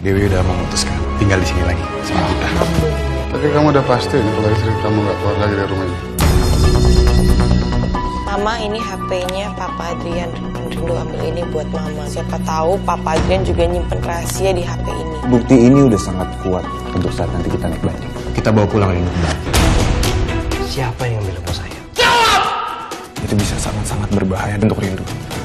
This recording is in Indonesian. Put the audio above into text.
Dewi udah memutuskan tinggal di sini lagi sama kita. Tapi kamu udah pasti kalau istri kamu nggak keluar lagi dari rumah ini? Mama, ini HP-nya Papa Adrian. Rindu ambil ini buat Mama. Siapa tahu Papa Adrian juga nyimpen rahasia di HP ini. Bukti ini udah sangat kuat untuk saat nanti kita naik banding. Kita bawa pulang Rindu kembali. Siapa yang bilang mau saya? Itu bisa sangat-sangat berbahaya untuk Rindu.